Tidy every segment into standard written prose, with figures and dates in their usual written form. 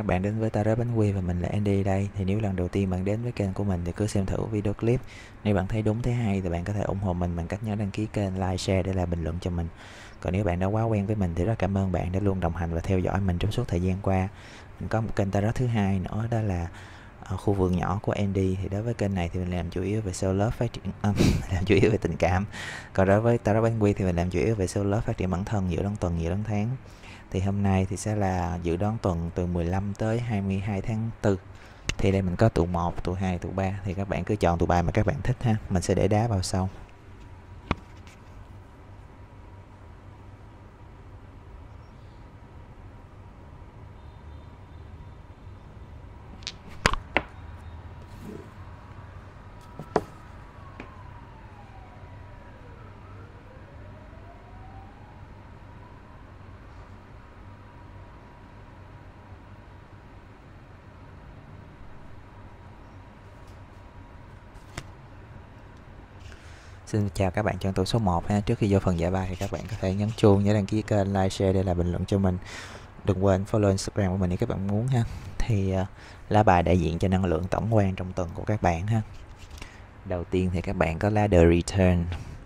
các bạn đến với Tarot Bánh Quy và mình là Andy đây. Thì nếu lần đầu tiên bạn đến với kênh của mình thì cứ xem thử video clip. Nếu bạn thấy đúng thấy hay thì bạn có thể ủng hộ mình bằng cách nhớ đăng ký kênh, like, share để lại bình luận cho mình. Còn nếu bạn đã quá quen với mình thì rất cảm ơn bạn đã luôn đồng hành và theo dõi mình trong suốt thời gian qua. Mình có một kênh Tarot thứ hai nữa, đó là khu vườn nhỏ của Andy. Thì đối với kênh này thì mình làm chủ yếu về self love, phát triển làm chủ yếu về tình cảm. Còn đối với Tarot Bánh Quy thì mình làm chủ yếu về self love, phát triển bản thân, dự đoán tuần, dự đoán tháng. Thì hôm nay thì sẽ là dự đoán tuần từ 15 tới 22 tháng 4. Thì đây mình có tụ 1, tụ 2, tụ 3. Thì các bạn cứ chọn tụ bài mà các bạn thích ha. Mình sẽ để đá vào sau. Xin chào các bạn trong tụ số 1 ha. Trước khi vô phần giải bài thì các bạn có thể nhấn chuông, nhớ đăng ký kênh, like, share để là bình luận cho mình. Đừng quên follow Instagram của mình nếu các bạn muốn ha. Thì lá bài đại diện cho năng lượng tổng quan trong tuần của các bạn ha. Đầu tiên thì các bạn có lá The Return.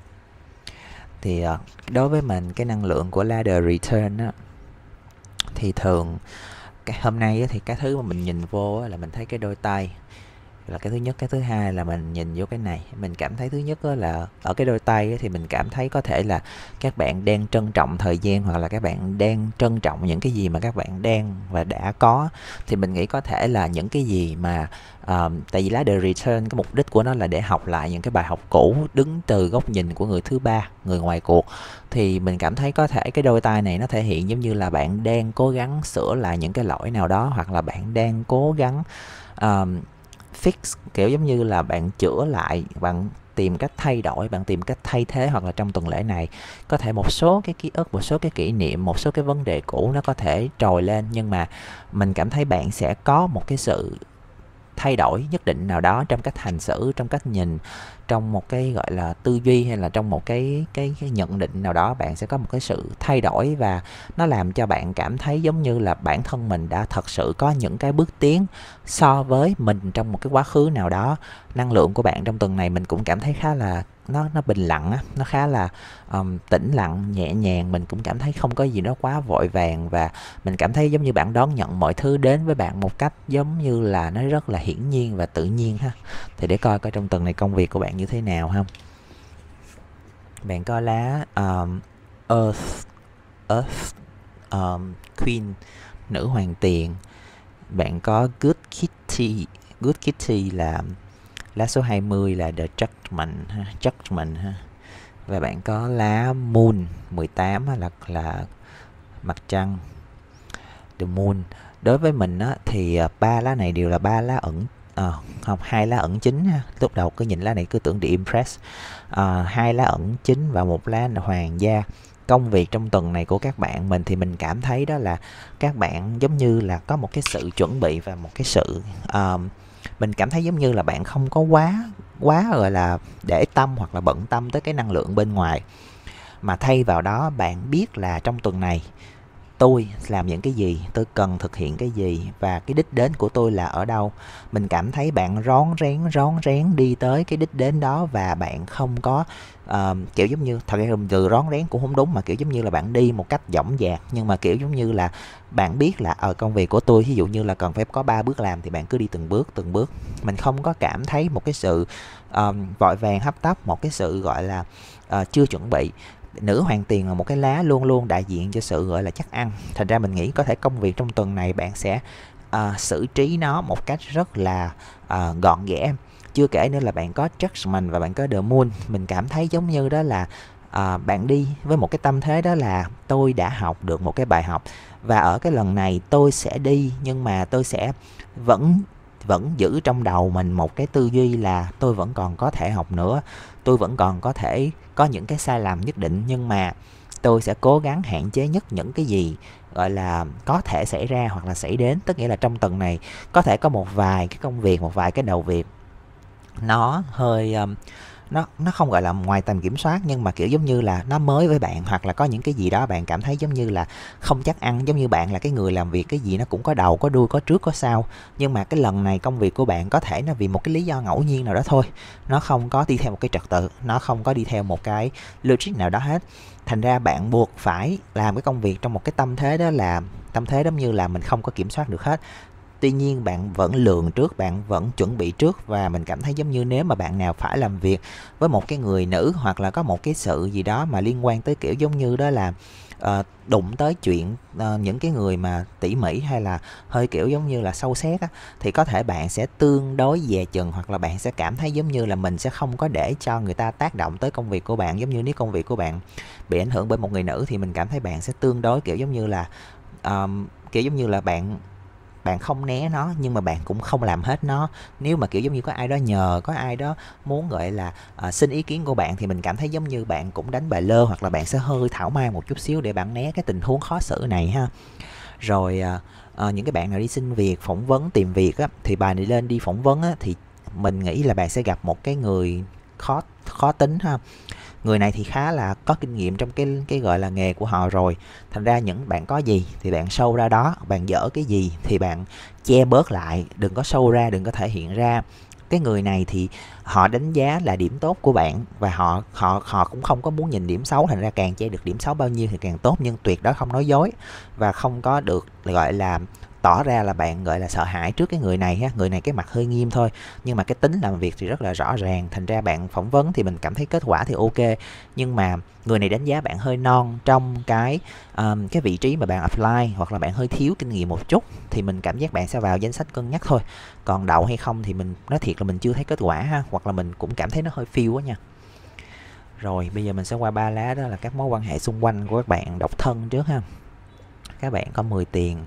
Thì đối với mình cái năng lượng của lá The Return á, thì thường cái hôm nay á, thì cái thứ mà mình nhìn vô á, là mình thấy cái đôi tay là cái thứ nhất. Cái thứ hai là mình nhìn vô cái này, mình cảm thấy thứ nhất là ở cái đôi tay thì mình cảm thấy có thể là các bạn đang trân trọng thời gian, hoặc là các bạn đang trân trọng những cái gì mà các bạn đang và đã có. Thì mình nghĩ có thể là những cái gì mà tại vì lá The Return, cái mục đích của nó là để học lại những cái bài học cũ, đứng từ góc nhìn của người thứ ba, người ngoài cuộc. Thì mình cảm thấy có thể cái đôi tay này nó thể hiện giống như là bạn đang cố gắng sửa lại những cái lỗi nào đó, hoặc là bạn đang cố gắng fix, kiểu giống như là bạn chữa lại, bạn tìm cách thay đổi, bạn tìm cách thay thế. Hoặc là trong tuần lễ này có thể một số cái ký ức, một số cái kỷ niệm, một số cái vấn đề cũ nó có thể trồi lên, nhưng mà mình cảm thấy bạn sẽ có một cái sự thay đổi nhất định nào đó trong cách hành xử, trong cách nhìn, trong một cái gọi là tư duy, hay là trong một cái nhận định nào đó. Bạn sẽ có một cái sự thay đổi và nó làm cho bạn cảm thấy giống như là bản thân mình đã thật sự có những cái bước tiến so với mình trong một cái quá khứ nào đó. Năng lượng của bạn trong tuần này mình cũng cảm thấy khá là nó bình lặng á, nó khá là tĩnh lặng, nhẹ nhàng. Mình cũng cảm thấy không có gì đó quá vội vàng, và mình cảm thấy giống như bạn đón nhận mọi thứ đến với bạn một cách giống như là nó rất là hiển nhiên và tự nhiên ha. Thì để coi trong tuần này công việc của bạn như thế nào ha. Bạn có lá Earth Queen, nữ hoàng tiền. Bạn có Good Kitty là lá số 20 là The Judgment ha. Và bạn có lá Moon 18 là mặt trăng, The Moon. Đối với mình á, thì ba lá này đều là ba lá ẩn, không, hai lá ẩn chính ha. Lúc đầu cứ nhìn lá này cứ tưởng The Impress. Hai lá ẩn chính và một lá là hoàng gia. Công việc trong tuần này của các bạn, mình thì mình cảm thấy đó là các bạn giống như là có một cái sự chuẩn bị và một cái sự mình cảm thấy giống như là bạn không có quá gọi là để tâm hoặc là bận tâm tới cái năng lượng bên ngoài, mà thay vào đó bạn biết là trong tuần này tôi làm những cái gì, tôi cần thực hiện cái gì, và cái đích đến của tôi là ở đâu. Mình cảm thấy bạn rón rén đi tới cái đích đến đó, và bạn không có kiểu giống như, thật ra từ rón rén cũng không đúng, mà kiểu giống như là bạn đi một cách dõng dạc, nhưng mà kiểu giống như là bạn biết là ở công việc của tôi ví dụ như là cần phải có 3 bước làm, thì bạn cứ đi từng bước. Mình không có cảm thấy một cái sự vội vàng hấp tấp, một cái sự gọi là chưa chuẩn bị. Nữ hoàng tiền là một cái lá luôn luôn đại diện cho sự gọi là chắc ăn. Thành ra mình nghĩ có thể công việc trong tuần này bạn sẽ xử trí nó một cách rất là gọn ghẽ. Chưa kể nữa là bạn có Judgment và bạn có The Moon. Mình cảm thấy giống như đó là bạn đi với một cái tâm thế đó là tôi đã học được một cái bài học, và ở cái lần này tôi sẽ đi, nhưng mà tôi sẽ vẫn giữ trong đầu mình một cái tư duy là tôi vẫn còn có thể học nữa, tôi vẫn còn có thể có những cái sai lầm nhất định, nhưng mà tôi sẽ cố gắng hạn chế nhất những cái gì gọi là có thể xảy ra hoặc là xảy đến. Tức nghĩa là trong tuần này có thể có một vài cái công việc, một vài cái đầu việc nó hơi nó không gọi là ngoài tầm kiểm soát, nhưng mà kiểu giống như là nó mới với bạn, hoặc là có những cái gì đó bạn cảm thấy giống như là không chắc ăn. Giống như bạn là cái người làm việc cái gì nó cũng có đầu có đuôi, có trước có sau, nhưng mà cái lần này công việc của bạn có thể nó vì một cái lý do ngẫu nhiên nào đó thôi, nó không có đi theo một cái trật tự, nó không có đi theo một cái logic nào đó hết. Thành ra bạn buộc phải làm cái công việc trong một cái tâm thế đó là tâm thế giống như là mình không có kiểm soát được hết. Tuy nhiên bạn vẫn lường trước, bạn vẫn chuẩn bị trước, và mình cảm thấy giống như nếu mà bạn nào phải làm việc với một cái người nữ, hoặc là có một cái sự gì đó mà liên quan tới kiểu giống như đó là đụng tới chuyện những cái người mà tỉ mỉ hay là hơi kiểu giống như là sâu xét á, thì có thể bạn sẽ tương đối dè chừng, hoặc là bạn sẽ cảm thấy giống như là mình sẽ không có để cho người ta tác động tới công việc của bạn. Giống như nếu công việc của bạn bị ảnh hưởng bởi một người nữ thì mình cảm thấy bạn sẽ tương đối kiểu giống như là kiểu giống như là bạn bạn không né nó, nhưng mà bạn cũng không làm hết nó. Nếu mà kiểu giống như có ai đó nhờ, có ai đó muốn gọi là xin ý kiến của bạn, thì mình cảm thấy giống như bạn cũng đánh bài lơ, hoặc là bạn sẽ hơi thảo mai một chút xíu để bạn né cái tình huống khó xử này ha. Rồi những cái bạn nào đi xin việc, phỏng vấn, tìm việc á, thì bài này lên đi phỏng vấn á, thì mình nghĩ là bạn sẽ gặp một cái người khó khó tính ha. Người này thì khá là có kinh nghiệm trong cái gọi là nghề của họ rồi. Thành ra những bạn có gì thì bạn show ra đó, bạn dở cái gì thì bạn che bớt lại, đừng có show ra, đừng có thể hiện ra. Cái người này thì họ đánh giá là điểm tốt của bạn, và họ cũng không có muốn nhìn điểm xấu, thành ra càng che được điểm xấu bao nhiêu thì càng tốt, nhưng tuyệt đối không nói dối, và không có được gọi là tỏ ra là bạn gọi là sợ hãi trước cái người này ha. Người này cái mặt hơi nghiêm thôi, nhưng mà cái tính làm việc thì rất là rõ ràng. Thành ra bạn phỏng vấn thì mình cảm thấy kết quả thì ok, nhưng mà người này đánh giá bạn hơi non trong cái vị trí mà bạn apply, hoặc là bạn hơi thiếu kinh nghiệm một chút, thì mình cảm giác bạn sẽ vào danh sách cân nhắc thôi. Còn đậu hay không thì mình nói thiệt là mình chưa thấy kết quả ha, hoặc là mình cũng cảm thấy nó hơi phiêu quá nha. Rồi bây giờ mình sẽ qua 3 lá, đó là các mối quan hệ xung quanh của các bạn độc thân trước ha. Các bạn có 10 tiền,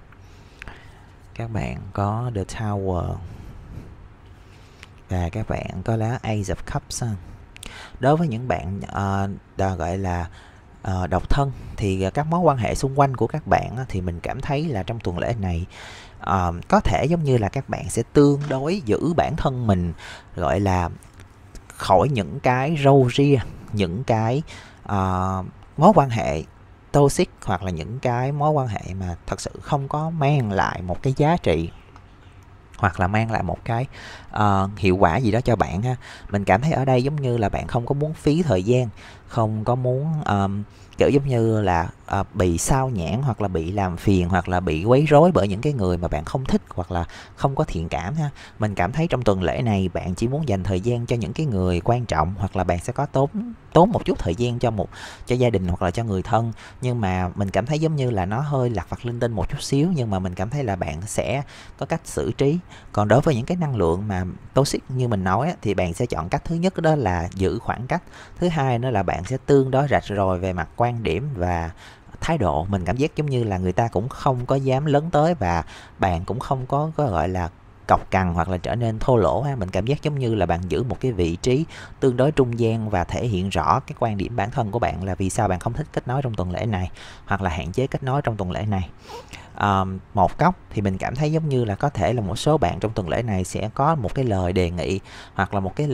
các bạn có The Tower, và các bạn có lá Ace of Cups. Đối với những bạn gọi là độc thân thì các mối quan hệ xung quanh của các bạn thì mình cảm thấy là trong tuần lễ này có thể giống như là các bạn sẽ tương đối giữ bản thân mình gọi là khỏi những cái râu ria, những cái mối quan hệ toxic, hoặc là những cái mối quan hệ mà thật sự không có mang lại một cái giá trị, hoặc là mang lại một cái hiệu quả gì đó cho bạn ha. Mình cảm thấy ở đây giống như là bạn không có muốn phí thời gian, không có muốn kiểu giống như là bị sao nhãng, hoặc là bị làm phiền, hoặc là bị quấy rối bởi những cái người mà bạn không thích, hoặc là không có thiện cảm ha. Mình cảm thấy trong tuần lễ này bạn chỉ muốn dành thời gian cho những cái người quan trọng, hoặc là bạn sẽ có tốn một chút thời gian cho gia đình, hoặc là cho người thân. Nhưng mà mình cảm thấy giống như là nó hơi lặt vặt linh tinh một chút xíu, nhưng mà mình cảm thấy là bạn sẽ có cách xử trí. Còn đối với những cái năng lượng mà toxic như mình nói thì bạn sẽ chọn cách thứ nhất đó là giữ khoảng cách. Thứ hai nữa là bạn sẽ tương đối rạch ròi về mặt quan điểm và thái độ. Mình cảm giác giống như là người ta cũng không có dám lấn tới, và bạn cũng không có gọi là cọc cằn hoặc là trở nên thô lỗ ha. Mình cảm giác giống như là bạn giữ một cái vị trí tương đối trung gian, và thể hiện rõ cái quan điểm bản thân của bạn là vì sao bạn không thích kết nối trong tuần lễ này, hoặc là hạn chế kết nối trong tuần lễ này. Một góc thì mình cảm thấy giống như là có thể là một số bạn trong tuần lễ này sẽ có một cái lời đề nghị, hoặc là một cái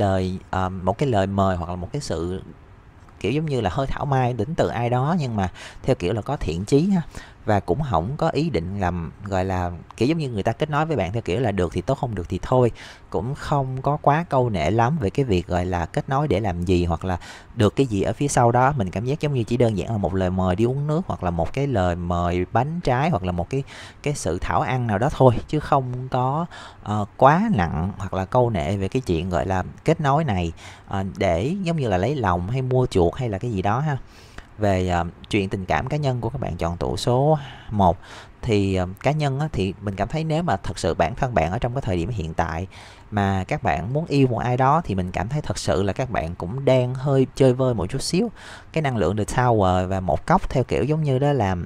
lời mời, hoặc là một cái sự kiểu giống như là hơi thảo mai đến từ ai đó, nhưng mà theo kiểu là có thiện chí ha, và cũng không có ý định làm gọi là kiểu giống như người ta kết nối với bạn theo kiểu là được thì tốt, không được thì thôi, cũng không có quá câu nệ lắm về cái việc gọi là kết nối để làm gì, hoặc là được cái gì ở phía sau đó. Mình cảm giác giống như chỉ đơn giản là một lời mời đi uống nước, hoặc là một cái lời mời bánh trái, hoặc là một cái sự thảo ăn nào đó thôi, chứ không có quá nặng hoặc là câu nệ về cái chuyện gọi là kết nối này để giống như là lấy lòng hay mua chuộc hay là cái gì đó ha. Về chuyện tình cảm cá nhân của các bạn chọn tủ số 1 thì cá nhân thì mình cảm thấy nếu mà thật sự bản thân bạn ở trong cái thời điểm hiện tại mà các bạn muốn yêu một ai đó, thì mình cảm thấy thật sự là các bạn cũng đang hơi chơi vơi một chút xíu. Cái năng lượng The Tower và một cốc theo kiểu giống như đó là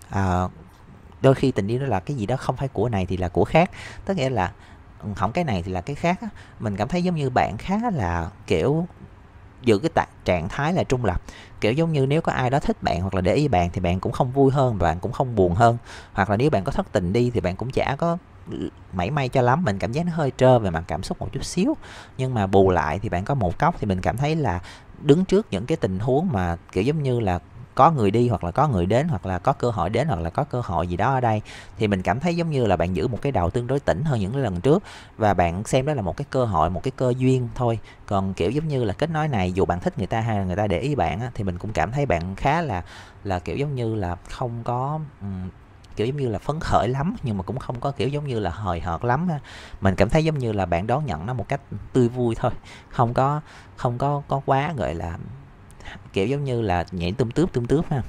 đôi khi tình yêu đó là cái gì đó không phải của này thì là của khác, tức nghĩa là không cái này thì là cái khác. Mình cảm thấy giống như bạn khá là kiểu giữ cái trạng thái là trung lập, kiểu giống như nếu có ai đó thích bạn hoặc là để ý bạn thì bạn cũng không vui hơn, và bạn cũng không buồn hơn, hoặc là nếu bạn có thất tình đi thì bạn cũng chả có mảy may cho lắm, mình cảm giác nó hơi trơ về mặt cảm xúc một chút xíu. Nhưng mà bù lại thì bạn có một cốc thì mình cảm thấy là đứng trước những cái tình huống mà kiểu giống như là có người đi hoặc là có người đến hoặc là có cơ hội đến hoặc là có cơ hội gì đó ở đây, thì mình cảm thấy giống như là bạn giữ một cái đầu tương đối tĩnh hơn những cái lần trước, và bạn xem đó là một cái cơ hội, một cái cơ duyên thôi. Còn kiểu giống như là kết nối này, dù bạn thích người ta hay là người ta để ý bạn á, thì mình cũng cảm thấy bạn khá là kiểu giống như là không có kiểu giống như là phấn khởi lắm, nhưng mà cũng không có kiểu giống như là hời hợt lắm ha. Mình cảm thấy giống như là bạn đón nhận nó một cách tươi vui thôi, không có quá gọi là kiểu giống như là nhảy tươm tướp ha.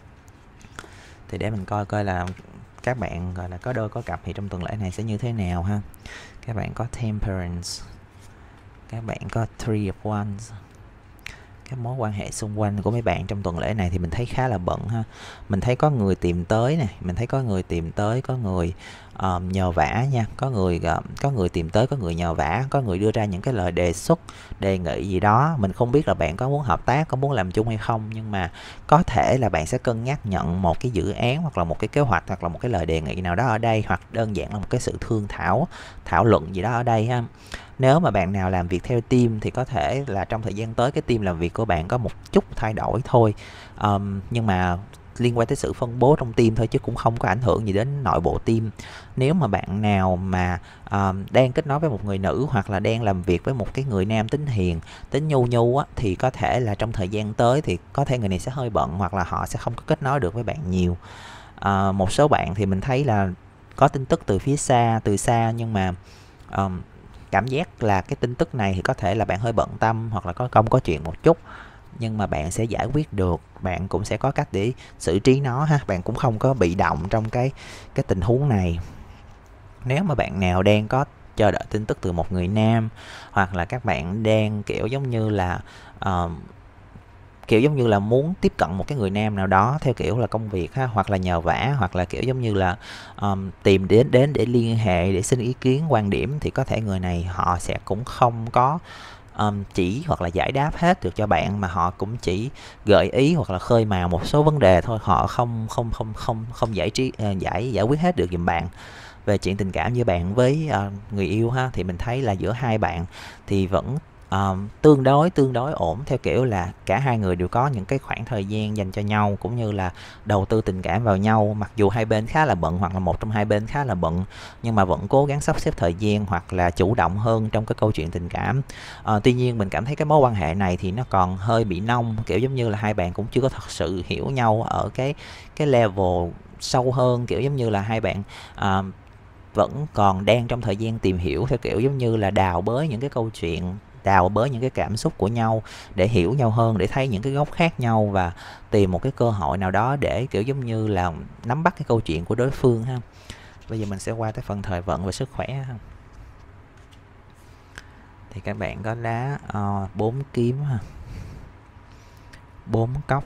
Thì để mình coi coi là các bạn gọi là có đôi có cặp thì trong tuần lễ này sẽ như thế nào ha. Các bạn có Temperance, các bạn có Three of Wands. Các mối quan hệ xung quanh của mấy bạn trong tuần lễ này thì mình thấy khá là bận ha. Mình thấy có người tìm tới này, mình thấy có người tìm tới, có người nhờ vả nha, có người tìm tới, có người nhờ vả, có người đưa ra những cái lời đề xuất, đề nghị gì đó. Mình không biết là bạn có muốn hợp tác, có muốn làm chung hay không, nhưng mà có thể là bạn sẽ cân nhắc nhận một cái dự án hoặc là một cái kế hoạch hoặc là một cái lời đề nghị nào đó ở đây, hoặc đơn giản là một cái sự thương thảo luận gì đó ở đây ha. Nếu mà bạn nào làm việc theo team thì có thể là trong thời gian tới cái team làm việc của bạn có một chút thay đổi thôi, nhưng mà liên quan tới sự phân bố trong team thôi, chứ cũng không có ảnh hưởng gì đến nội bộ team. Nếu mà bạn nào mà đang kết nối với một người nữ hoặc là đang làm việc với một cái người nam tính hiền, tính nhu nhu á, thì có thể là trong thời gian tới thì có thể người này sẽ hơi bận hoặc là họ sẽ không có kết nối được với bạn nhiều. Một số bạn thì mình thấy là có tin tức từ xa, nhưng mà cảm giác là cái tin tức này thì có thể là bạn hơi bận tâm hoặc là có chuyện một chút, nhưng mà bạn sẽ giải quyết được, bạn cũng sẽ có cách để xử trí nó ha. Bạn cũng không có bị động trong cái tình huống này. Nếu mà bạn nào đang có chờ đợi tin tức từ một người nam, hoặc là các bạn đang kiểu giống như là muốn tiếp cận một cái người nam nào đó theo kiểu là công việc ha, hoặc là nhờ vả, hoặc là kiểu giống như là tìm đến để liên hệ, để xin ý kiến, quan điểm, thì có thể người này họ sẽ cũng không có chỉ hoặc là giải đáp hết được cho bạn, mà họ cũng chỉ gợi ý hoặc là khơi mào một số vấn đề thôi, họ không giải quyết hết được giùm bạn. Về chuyện tình cảm giữa bạn với người yêu ha, thì mình thấy là giữa hai bạn thì vẫn tương đối ổn, theo kiểu là cả hai người đều có những cái khoảng thời gian dành cho nhau, cũng như là đầu tư tình cảm vào nhau. Mặc dù hai bên khá là bận, hoặc là một trong hai bên khá là bận, nhưng mà vẫn cố gắng sắp xếp thời gian hoặc là chủ động hơn trong cái câu chuyện tình cảm. Tuy nhiên mình cảm thấy cái mối quan hệ này thì nó còn hơi bị nông, kiểu giống như là hai bạn cũng chưa có thật sự hiểu nhau ở cái level sâu hơn, kiểu giống như là hai bạn vẫn còn đang trong thời gian tìm hiểu, theo kiểu giống như là đào bới những cái câu chuyện, đào bới những cái cảm xúc của nhau để hiểu nhau hơn, để thấy những cái góc khác nhau và tìm một cái cơ hội nào đó để kiểu giống như là nắm bắt cái câu chuyện của đối phương ha. Bây giờ mình sẽ qua tới phần thời vận và sức khỏe ha. Thì các bạn có lá 4 kiếm ha, 4 cốc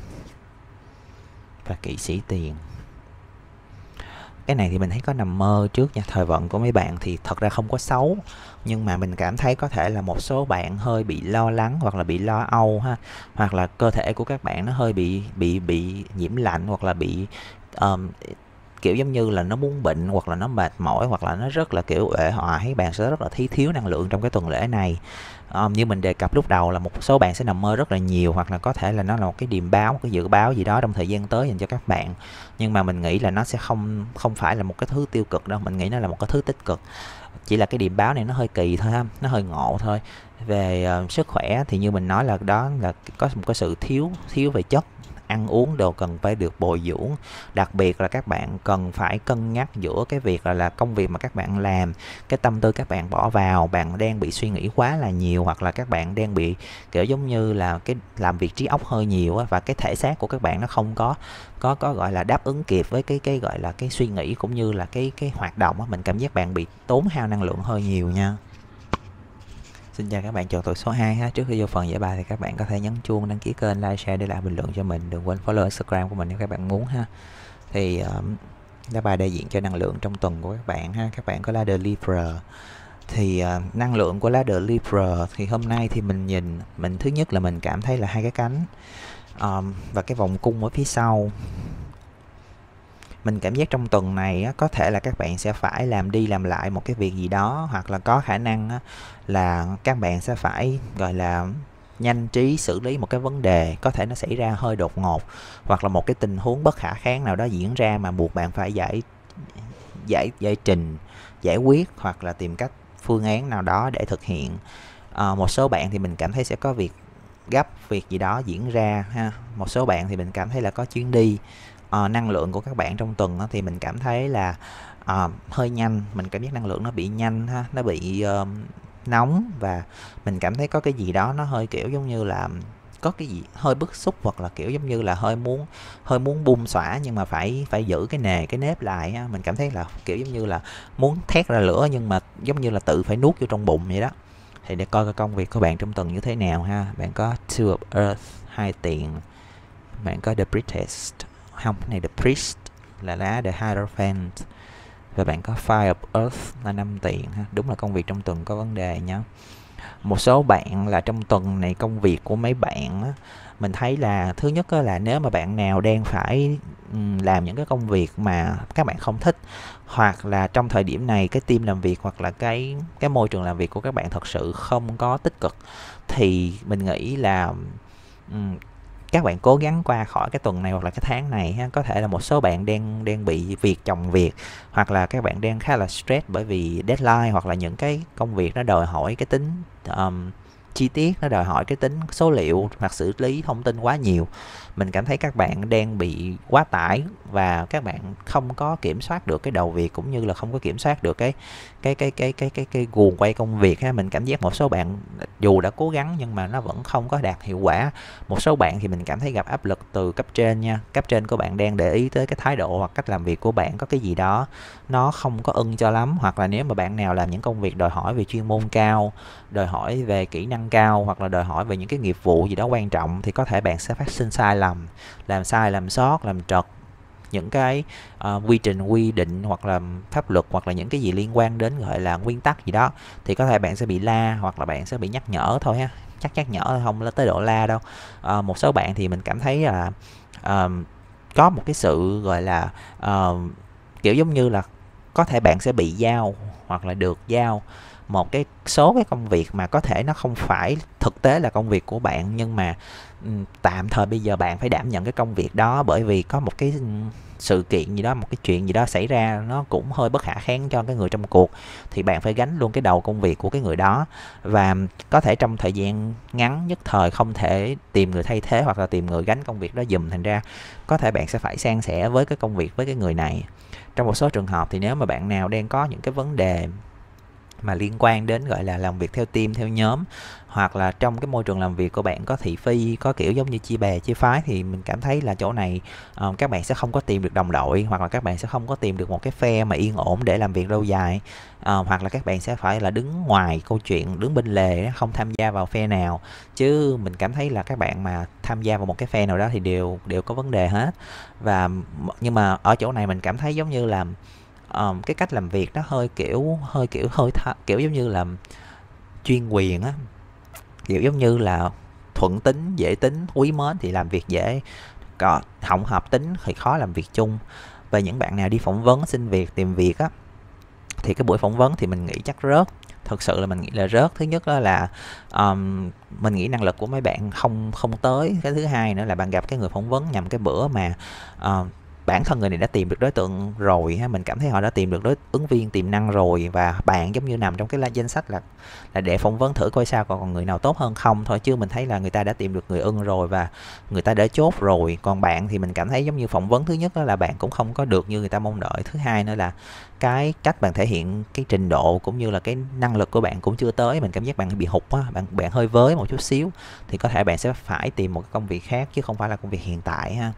và kỵ sĩ tiền. Cái này thì mình thấy có nằm mơ trước nha. Thời vận của mấy bạn thì thật ra không có xấu, nhưng mà mình cảm thấy có thể là một số bạn hơi bị lo lắng hoặc là bị lo âu ha, hoặc là cơ thể của các bạn nó hơi bị nhiễm lạnh, hoặc là bị kiểu giống như là nó muốn bệnh, hoặc là nó mệt mỏi, hoặc là nó rất là kiểu uể oải. Bạn sẽ rất là thiếu năng lượng trong cái tuần lễ này. Như mình đề cập lúc đầu là một số bạn sẽ nằm mơ rất là nhiều, hoặc là có thể là nó là một cái điềm báo, một cái dự báo gì đó trong thời gian tới dành cho các bạn. Nhưng mà mình nghĩ là nó sẽ không phải là một cái thứ tiêu cực đâu, mình nghĩ nó là một cái thứ tích cực. Chỉ là cái điềm báo này nó hơi kỳ thôi ha, nó hơi ngộ thôi. Về sức khỏe thì như mình nói là đó là có một cái sự thiếu về chất, ăn uống đồ cần phải được bồi dưỡng. Đặc biệt là các bạn cần phải cân nhắc giữa cái việc là công việc mà các bạn làm, cái tâm tư các bạn bỏ vào, bạn đang bị suy nghĩ quá là nhiều, hoặc là các bạn đang bị kiểu giống như là cái làm việc trí óc hơi nhiều á, và cái thể xác của các bạn nó không có gọi là đáp ứng kịp với cái gọi là cái suy nghĩ cũng như là cái hoạt động á. Mình cảm giác bạn bị tốn hao năng lượng hơi nhiều nha. Xin chào các bạn chọn tuổi số 2 ha. Trước khi vô phần giải bài thì các bạn có thể nhấn chuông, đăng ký kênh, like, share để lại bình luận cho mình. Đừng quên follow Instagram của mình nếu các bạn muốn ha. Thì giải bài đại diện cho năng lượng trong tuần của các bạn ha. Các bạn có lá The Libra. Thì năng lượng của lá The Libra thì hôm nay thì mình nhìn, thứ nhất là mình cảm thấy là hai cái cánh và cái vòng cung ở phía sau. mình cảm giác trong tuần này á, có thể là các bạn sẽ phải làm đi làm lại một cái việc gì đó, hoặc là có khả năng á, là các bạn sẽ phải gọi là nhanh trí xử lý một cái vấn đề có thể nó xảy ra hơi đột ngột, hoặc là một cái tình huống bất khả kháng nào đó diễn ra mà buộc bạn phải giải trình, giải quyết, hoặc là tìm cách phương án nào đó để thực hiện. Một số bạn thì mình cảm thấy sẽ có việc gấp, việc gì đó diễn ra ha. Một số bạn thì mình cảm thấy là có chuyến đi. Năng lượng của các bạn trong tuần thì mình cảm thấy là hơi nhanh, mình cảm giác năng lượng nó bị nhanh ha, nó bị nóng, và mình cảm thấy có cái gì đó nó hơi kiểu giống như là có cái gì hơi bức xúc, hoặc là kiểu giống như là hơi muốn bung xõa, nhưng mà phải giữ cái nếp lại ha. Mình cảm thấy là kiểu giống như là muốn thét ra lửa, nhưng mà giống như là tự phải nuốt vô trong bụng vậy đó. Thì để coi cái công việc của bạn trong tuần như thế nào ha. Bạn có Two of Earth, 2 tiền. Bạn có The Priestess, không, cái này The Priest là lá The Hierophant. Và bạn có Five of Earth là 5 tiền ha. Đúng là công việc trong tuần có vấn đề nhá. Một số bạn là trong tuần này công việc của mấy bạn á, mình thấy là thứ nhất là nếu mà bạn nào đang phải làm những cái công việc mà các bạn không thích, hoặc là trong thời điểm này cái team làm việc hoặc là cái môi trường làm việc của các bạn thật sự không có tích cực, thì mình nghĩ là các bạn cố gắng qua khỏi cái tuần này hoặc là cái tháng này ha. Có thể là một số bạn đang bị việc chồng việc, hoặc là các bạn đang khá là stress bởi vì deadline, hoặc là những cái công việc nó đòi hỏi cái tính chi tiết, nó đòi hỏi cái tính số liệu hoặc xử lý thông tin quá nhiều. Mình cảm thấy các bạn đang bị quá tải, và các bạn không có kiểm soát được cái đầu việc, cũng như là không có kiểm soát được cái guồng quay công việc ha. Mình cảm giác một số bạn dù đã cố gắng nhưng mà nó vẫn không có đạt hiệu quả. Một số bạn thì mình cảm thấy gặp áp lực từ cấp trên nha. Cấp trên của bạn đang để ý tới cái thái độ hoặc cách làm việc của bạn có cái gì đó nó không có ưng cho lắm, hoặc là nếu mà bạn nào làm những công việc đòi hỏi về chuyên môn cao, đòi hỏi về kỹ năng cao, hoặc là đòi hỏi về những cái nghiệp vụ gì đó quan trọng, thì có thể bạn sẽ phát sinh sai lầm, làm sai, làm sót, làm trật những cái quy trình, quy định, hoặc là pháp luật, hoặc là những cái gì liên quan đến gọi là nguyên tắc gì đó, thì có thể bạn sẽ bị la, hoặc là bạn sẽ bị nhắc nhở thôi ha. Chắc nhắc nhở không tới độ la đâu. Một số bạn thì mình cảm thấy là có một cái sự gọi là kiểu giống như là có thể bạn sẽ bị giao, hoặc là được giao một cái số cái công việc mà có thể nó không phải thực tế là công việc của bạn, nhưng mà tạm thời bây giờ bạn phải đảm nhận cái công việc đó, bởi vì có một cái sự kiện gì đó, một cái chuyện gì đó xảy ra nó cũng hơi bất khả kháng cho cái người trong cuộc, thì bạn phải gánh luôn cái đầu công việc của cái người đó. Và có thể trong thời gian ngắn nhất thời không thể tìm người thay thế, hoặc là tìm người gánh công việc đó giùm, thành ra có thể bạn sẽ phải san sẻ với cái công việc với cái người này. Trong một số trường hợp thì nếu mà bạn nào đang có những cái vấn đề mà liên quan đến gọi là làm việc theo team, theo nhóm, hoặc là trong cái môi trường làm việc của bạn có thị phi, có kiểu giống như chia bè chia phái, thì mình cảm thấy là chỗ này các bạn sẽ không có tìm được đồng đội, hoặc là các bạn sẽ không có tìm được một cái phe mà yên ổn để làm việc lâu dài, hoặc là các bạn sẽ phải là đứng ngoài câu chuyện, đứng bên lề, không tham gia vào phe nào. Chứ mình cảm thấy là các bạn mà tham gia vào một cái phe nào đó thì đều có vấn đề hết. Và nhưng mà ở chỗ này mình cảm thấy giống như là cái cách làm việc nó kiểu giống như là chuyên quyền á, kiểu giống như là thuận tính, dễ tính, quý mến thì làm việc dễ, còn hỏng hợp tính thì khó làm việc chung. Và những bạn nào đi phỏng vấn xin việc, tìm việc á, thì cái buổi phỏng vấn thì mình nghĩ chắc rớt. Thực sự là mình nghĩ là rớt. Thứ nhất đó là mình nghĩ năng lực của mấy bạn không tới. Cái thứ hai nữa là bạn gặp cái người phỏng vấn nhầm cái bữa mà bản thân người này đã tìm được đối tượng rồi ha. Mình cảm thấy họ đã tìm được ứng viên tiềm năng rồi, và bạn giống như nằm trong cái danh sách là để phỏng vấn thử coi sao còn người nào tốt hơn không thôi. Chứ mình thấy là người ta đã tìm được người ưng rồi và người ta đã chốt rồi. Còn bạn thì mình cảm thấy giống như phỏng vấn, thứ nhất là bạn cũng không có được như người ta mong đợi. Thứ hai nữa là cái cách bạn thể hiện cái trình độ cũng như là cái năng lực của bạn cũng chưa tới. Mình cảm giác bạn bị hụt á, bạn hơi với một chút xíu, thì có thể bạn sẽ phải tìm một cái công việc khác chứ không phải là công việc hiện tại ha.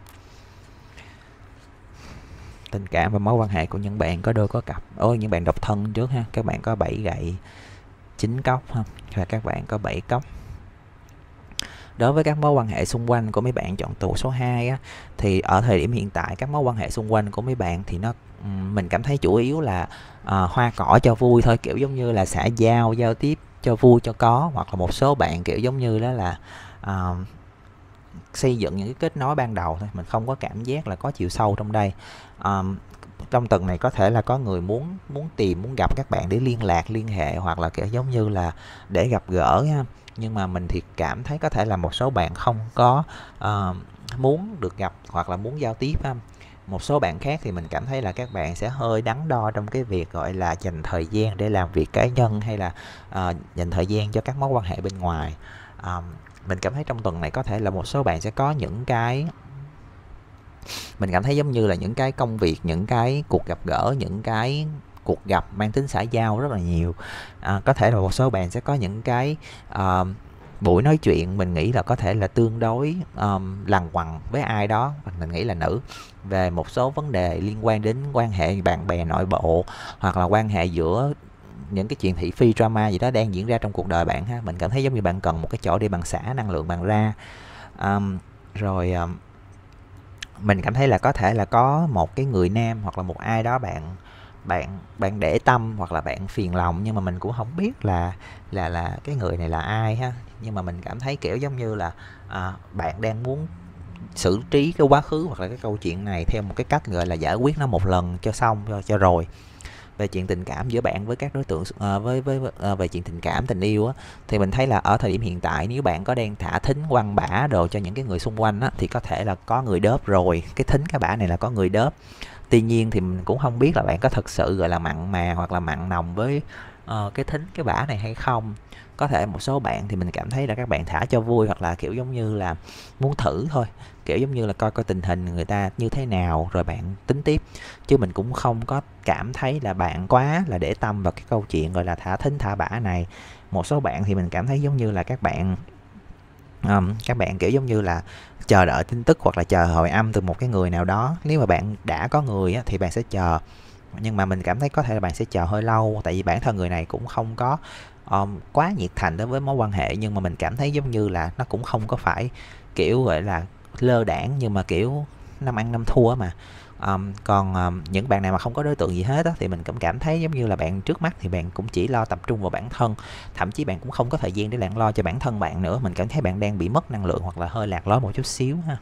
Tình cảm và mối quan hệ của những bạn có đôi có cặp. Những bạn độc thân trước ha, các bạn có 7 gậy 9 cốc ha, và các bạn có 7 cốc. Đối với các mối quan hệ xung quanh của mấy bạn chọn tủ số 2 á, thì ở thời điểm hiện tại các mối quan hệ xung quanh của mấy bạn thì mình cảm thấy chủ yếu là hoa cỏ cho vui thôi, kiểu giống như là xã giao tiếp cho vui cho có, hoặc là một số bạn kiểu giống như đó là xây dựng những cái kết nối ban đầu thôi, mình không có cảm giác là có chiều sâu trong đây. Trong tuần này có thể là có người muốn muốn gặp các bạn để liên lạc, liên hệ, hoặc là kiểu giống như là để gặp gỡ ha. Nhưng mà mình thì cảm thấy có thể là một số bạn không có muốn được gặp hoặc là muốn giao tiếp ha. Một số bạn khác thì mình cảm thấy là các bạn sẽ hơi đắn đo trong cái việc gọi là dành thời gian để làm việc cá nhân, hay là dành thời gian cho các mối quan hệ bên ngoài. Mình cảm thấy trong tuần này có thể là một số bạn sẽ có những cái, mình cảm thấy giống như là những cái công việc, những cái cuộc gặp gỡ, những cái cuộc gặp mang tính xã giao rất là nhiều. Có thể là một số bạn sẽ có những cái buổi nói chuyện, mình nghĩ là có thể là tương đối lằng quằng với ai đó, mình nghĩ là nữ, về một số vấn đề liên quan đến quan hệ bạn bè nội bộ, hoặc là quan hệ giữa những cái chuyện thị phi drama gì đó đang diễn ra trong cuộc đời bạn ha. Mình cảm thấy giống như bạn cần một cái chỗ để bạn xả năng lượng bạn ra. Rồi mình cảm thấy là có thể là có một cái người nam hoặc là một ai đó bạn để tâm hoặc là bạn phiền lòng, nhưng mà mình cũng không biết là cái người này là ai ha. Nhưng mà mình cảm thấy kiểu giống như là bạn đang muốn xử trí cái quá khứ hoặc là cái câu chuyện này theo một cái cách gọi là giải quyết nó một lần cho xong, cho rồi. Về chuyện tình cảm giữa bạn với các đối tượng, về chuyện tình cảm, tình yêu á, thì mình thấy là ở thời điểm hiện tại, nếu bạn có đang thả thính quăng bả đồ cho những cái người xung quanh á, thì có thể là có người đớp rồi. Cái thính cái bả này là có người đớp. Tuy nhiên thì mình cũng không biết là bạn có thực sự gọi là mặn mà hoặc là mặn nồng với cái thính cái bả này hay không. Có thể một số bạn thì mình cảm thấy là các bạn thả cho vui, hoặc là kiểu giống như là muốn thử thôi, kiểu giống như là coi tình hình người ta như thế nào rồi bạn tính tiếp, chứ mình cũng không có cảm thấy là bạn quá là để tâm vào cái câu chuyện gọi là thả thính thả bả này. Một số bạn thì mình cảm thấy giống như là các bạn kiểu giống như là chờ đợi tin tức hoặc là chờ hồi âm từ một cái người nào đó. Nếu mà bạn đã có người á, thì bạn sẽ chờ, nhưng mà mình cảm thấy có thể là bạn sẽ chờ hơi lâu, tại vì bản thân người này cũng không có quá nhiệt thành đối với mối quan hệ. Nhưng mà mình cảm thấy giống như là nó cũng không có phải kiểu gọi là lơ đãng, nhưng mà kiểu năm ăn năm thua mà. Còn những bạn nào mà không có đối tượng gì hết á, thì mình cũng cảm thấy giống như là bạn trước mắt thì bạn cũng chỉ lo tập trung vào bản thân, thậm chí bạn cũng không có thời gian để bạn lo cho bản thân bạn nữa. Mình cảm thấy bạn đang bị mất năng lượng hoặc là hơi lạc lối một chút xíu ha.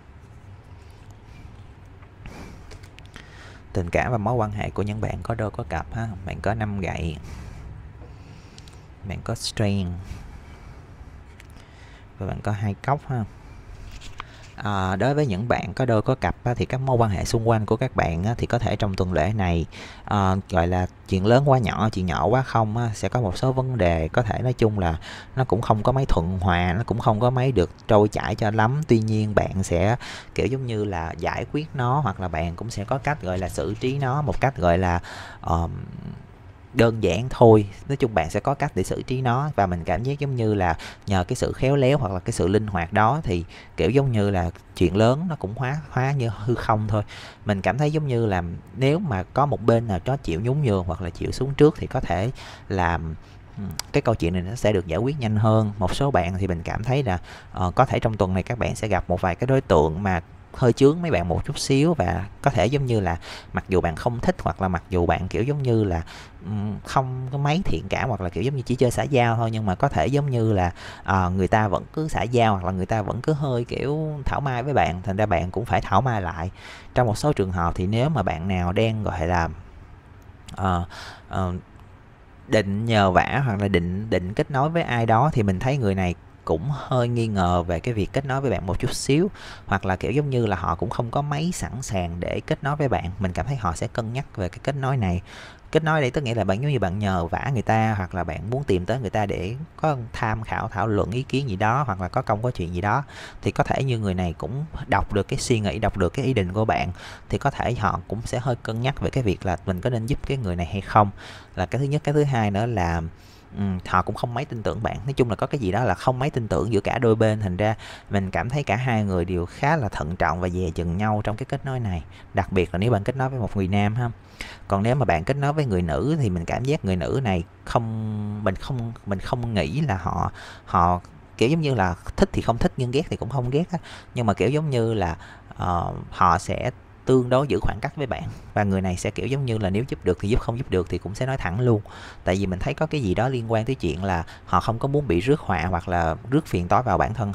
Tình cảm và mối quan hệ của những bạn có đôi có cặp ha. Bạn có 5 gậy, bạn có strength, và bạn có 2 cốc ha. Đối với những bạn có đôi có cặp thì các mối quan hệ xung quanh của các bạn thì có thể trong tuần lễ này gọi là chuyện lớn quá nhỏ, chuyện nhỏ quá không sẽ có một số vấn đề. Có thể nói chung là nó cũng không có mấy thuận hòa, nó cũng không có mấy được trôi chảy cho lắm. Tuy nhiên bạn sẽ kiểu giống như là giải quyết nó, hoặc là bạn cũng sẽ có cách gọi là xử trí nó một cách gọi là đơn giản thôi. Nói chung bạn sẽ có cách để xử trí nó, và mình cảm giác giống như là nhờ cái sự khéo léo hoặc là cái sự linh hoạt đó, thì kiểu giống như là chuyện lớn nó cũng hóa như hư không thôi. Mình cảm thấy giống như là nếu mà có một bên nào đó chịu nhún nhường hoặc là chịu xuống trước, thì có thể làm cái câu chuyện này nó sẽ được giải quyết nhanh hơn. Một số bạn thì mình cảm thấy là có thể trong tuần này các bạn sẽ gặp một vài cái đối tượng mà hơi chướng mấy bạn một chút xíu, và có thể giống như là mặc dù bạn không thích, hoặc là mặc dù bạn kiểu giống như là không có mấy thiện cảm, hoặc là kiểu giống như chỉ chơi xã giao thôi, nhưng mà có thể giống như là người ta vẫn cứ xã giao, hoặc là người ta vẫn cứ hơi kiểu thảo mai với bạn, thành ra bạn cũng phải thảo mai lại. Trong một số trường hợp thì nếu mà bạn nào đang gọi là định nhờ vả hoặc là định kết nối với ai đó, thì mình thấy người này cũng hơi nghi ngờ về cái việc kết nối với bạn một chút xíu, hoặc là kiểu giống như là họ cũng không có mấy sẵn sàng để kết nối với bạn. Mình cảm thấy họ sẽ cân nhắc về cái kết nối này. Kết nối đây tức nghĩa là bạn giống như bạn nhờ vả người ta, hoặc là bạn muốn tìm tới người ta để có tham khảo, thảo luận ý kiến gì đó, hoặc là có công có chuyện gì đó, thì có thể như người này cũng đọc được cái suy nghĩ, đọc được cái ý định của bạn, thì có thể họ cũng sẽ hơi cân nhắc về cái việc là mình có nên giúp cái người này hay không, là cái thứ nhất. Cái thứ hai nữa là họ cũng không mấy tin tưởng bạn. Nói chung là có cái gì đó là không mấy tin tưởng giữa cả đôi bên, thành ra mình cảm thấy cả hai người đều khá là thận trọng và dè chừng nhau trong cái kết nối này, đặc biệt là nếu bạn kết nối với một người nam ha. Còn nếu mà bạn kết nối với người nữ thì mình cảm giác người nữ này mình không nghĩ là họ kiểu giống như là thích thì không thích, nhưng ghét thì cũng không ghét á. Nhưng mà kiểu giống như là họ sẽ tương đối giữ khoảng cách với bạn, và người này sẽ kiểu giống như là nếu giúp được thì giúp, không giúp được thì cũng sẽ nói thẳng luôn. Tại vì mình thấy có cái gì đó liên quan tới chuyện là họ không có muốn bị rước họa hoặc là rước phiền toái vào bản thân họ.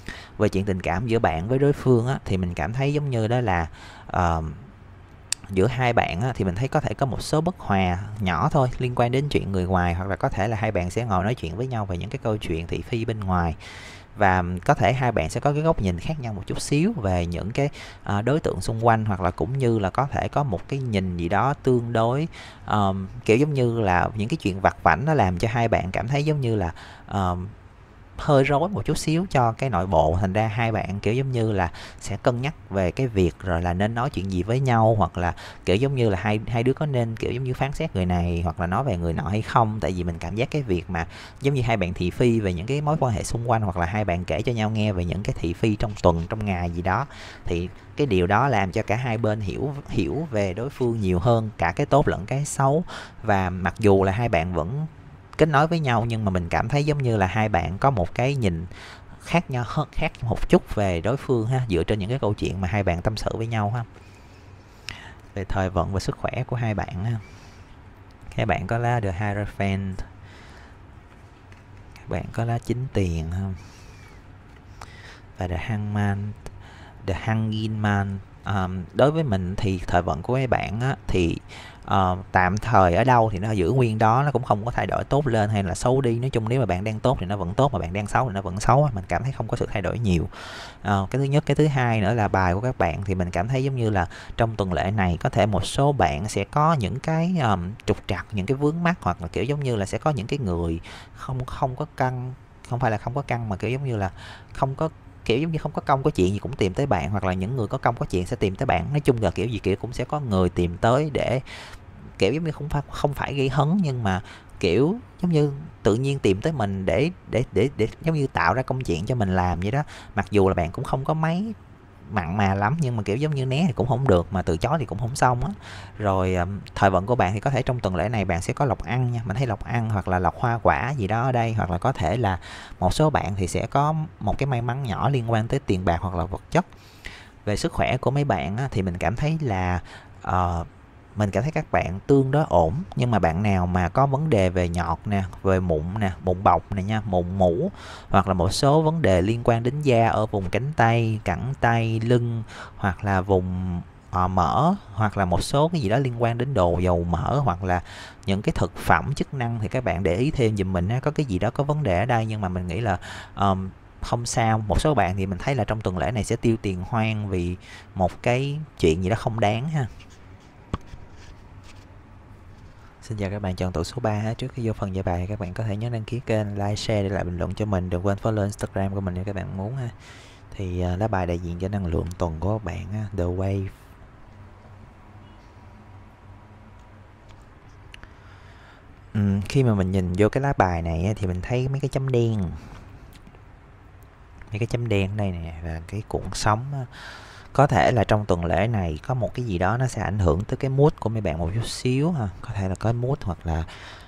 Về chuyện tình cảm giữa bạn với đối phương á, thì mình cảm thấy giống như đó là giữa hai bạn á, thì mình thấy có thể có một số bất hòa nhỏ thôi liên quan đến chuyện người ngoài, hoặc là có thể là hai bạn sẽ ngồi nói chuyện với nhau về những cái câu chuyện thị phi bên ngoài, và có thể hai bạn sẽ có cái góc nhìn khác nhau một chút xíu về những cái đối tượng xung quanh, hoặc là cũng như là có thể có một cái nhìn gì đó tương đối kiểu giống như là những cái chuyện vặt vãnh nó làm cho hai bạn cảm thấy giống như là hơi rối một chút xíu cho cái nội bộ, thành ra hai bạn kiểu giống như là sẽ cân nhắc về cái việc rồi là nên nói chuyện gì với nhau, hoặc là kiểu giống như là hai đứa có nên kiểu giống như phán xét người này hoặc là nói về người nọ hay không. Tại vì mình cảm giác cái việc mà giống như hai bạn thị phi về những cái mối quan hệ xung quanh, hoặc là hai bạn kể cho nhau nghe về những cái thị phi trong tuần trong ngày gì đó, thì cái điều đó làm cho cả hai bên hiểu về đối phương nhiều hơn, cả cái tốt lẫn cái xấu. Và mặc dù là hai bạn vẫn kết nối với nhau, nhưng mà mình cảm thấy giống như là hai bạn có một cái nhìn khác nhau, khác một chút về đối phương ha, dựa trên những cái câu chuyện mà hai bạn tâm sự với nhau ha. Về thời vận và sức khỏe của hai bạn ha, các bạn có lá The Hierophant, các bạn có lá chính tiền ha, và The Hangman, The Hanging Man. Đối với mình thì thời vận của mấy bạn á, thì tạm thời ở đâu thì nó giữ nguyên đó, nó cũng không có thay đổi tốt lên hay là xấu đi. Nói chung nếu mà bạn đang tốt thì nó vẫn tốt, mà bạn đang xấu thì nó vẫn xấu. Mình cảm thấy không có sự thay đổi nhiều. Cái thứ nhất. Cái thứ hai nữa là bài của các bạn thì mình cảm thấy giống như là trong tuần lễ này có thể một số bạn sẽ có những cái trục trặc, những cái vướng mắc, hoặc là kiểu giống như là sẽ có những cái người không có căng, không phải là không có căng mà kiểu giống như là không có, kiểu giống như không có công có chuyện gì cũng tìm tới bạn, hoặc là những người có công có chuyện sẽ tìm tới bạn. Nói chung là kiểu gì kiểu cũng sẽ có người tìm tới để kiểu giống như không phải gây hấn, nhưng mà kiểu giống như tự nhiên tìm tới mình để giống như tạo ra công chuyện cho mình làm vậy đó. Mặc dù là bạn cũng không có mấy mặn mà lắm, nhưng mà kiểu giống như né thì cũng không được, mà từ chối thì cũng không xong á. Rồi thời vận của bạn thì có thể trong tuần lễ này bạn sẽ có lộc ăn nha, mình thấy lộc ăn hoặc là lộc hoa quả gì đó ở đây, hoặc là có thể là một số bạn thì sẽ có một cái may mắn nhỏ liên quan tới tiền bạc hoặc là vật chất. Về sức khỏe của mấy bạn á, thì mình cảm thấy là mình cảm thấy các bạn tương đối ổn, nhưng mà bạn nào mà có vấn đề về nhọt nè, về mụn nè, mụn bọc này nha, mụn mủ, hoặc là một số vấn đề liên quan đến da ở vùng cánh tay, cẳng tay, lưng, hoặc là vùng mỡ, hoặc là một số cái gì đó liên quan đến đồ dầu mỡ, hoặc là những cái thực phẩm chức năng, thì các bạn để ý thêm giùm mình ha, có cái gì đó có vấn đề ở đây. Nhưng mà mình nghĩ là không sao. Một số bạn thì mình thấy là trong tuần lễ này sẽ tiêu tiền hoang vì một cái chuyện gì đó không đáng ha. Xin chào các bạn chọn tủ số 3. Trước khi vô phần giải bài, các bạn có thể nhớ đăng ký kênh, like, share để lại bình luận cho mình. Đừng quên follow Instagram của mình nếu các bạn muốn ha. Thì lá bài đại diện cho năng lượng tuần của các bạn ha, The Wave. Khi mà mình nhìn vô cái lá bài này thì mình thấy mấy cái chấm đen, mấy cái chấm đen đây nè, và cái cuộn sóng. Có thể là trong tuần lễ này có một cái gì đó nó sẽ ảnh hưởng tới cái mood của mấy bạn một chút xíu ha. Có thể là cái mood hoặc là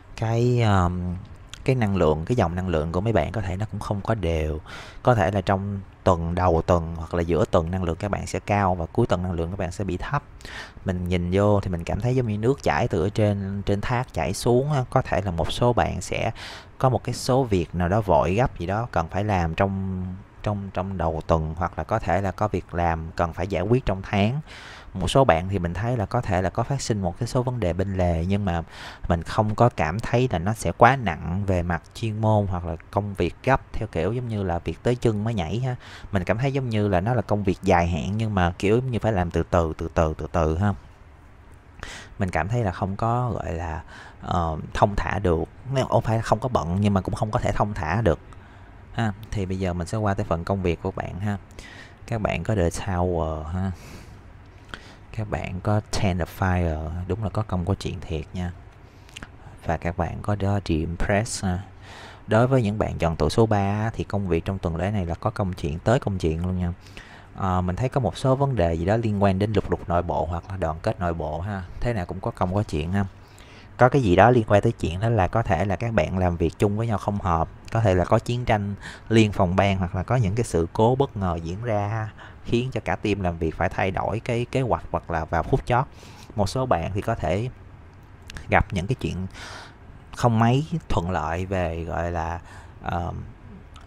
cái năng lượng, cái dòng năng lượng của mấy bạn có thể nó cũng không có đều. Có thể là trong tuần, đầu tuần hoặc là giữa tuần năng lượng các bạn sẽ cao, và cuối tuần năng lượng các bạn sẽ bị thấp. Mình nhìn vô thì mình cảm thấy giống như nước chảy từ ở trên thác chảy xuống ha. Có thể là một số bạn sẽ có một cái số việc nào đó vội gấp gì đó cần phải làm trong đầu tuần, hoặc là có thể là có việc làm cần phải giải quyết trong tháng. Một số bạn thì mình thấy là có thể là có phát sinh một cái số vấn đề bên lề, nhưng mà mình không có cảm thấy là nó sẽ quá nặng về mặt chuyên môn hoặc là công việc gấp theo kiểu giống như là việc tới chân mới nhảy ha. Mình cảm thấy giống như là nó là công việc dài hạn, nhưng mà kiểu như phải làm từ từ ha. Mình cảm thấy là không có gọi là thông thả được, không phải không có bận nhưng mà cũng không có thể thông thả được ha. Thì bây giờ mình sẽ qua tới phần công việc của bạn ha. Các bạn có The Tower ha, các bạn có Ten of Fire, đúng là có công có chuyện thiệt nha. Và các bạn có The Impress ha. Đối với những bạn chọn tủ số 3 thì công việc trong tuần lễ này là có công chuyện tới công chuyện luôn nha. Mình thấy có một số vấn đề gì đó liên quan đến lục đục nội bộ hoặc là đoàn kết nội bộ ha. Thế nào cũng có công có chuyện ha. Có cái gì đó liên quan tới chuyện đó là có thể là các bạn làm việc chung với nhau không hợp, có thể là có chiến tranh liên phòng ban, hoặc là có những cái sự cố bất ngờ diễn ra khiến cho cả team làm việc phải thay đổi cái kế hoạch hoặc là vào phút chót. Một số bạn thì có thể gặp những cái chuyện không mấy thuận lợi về gọi là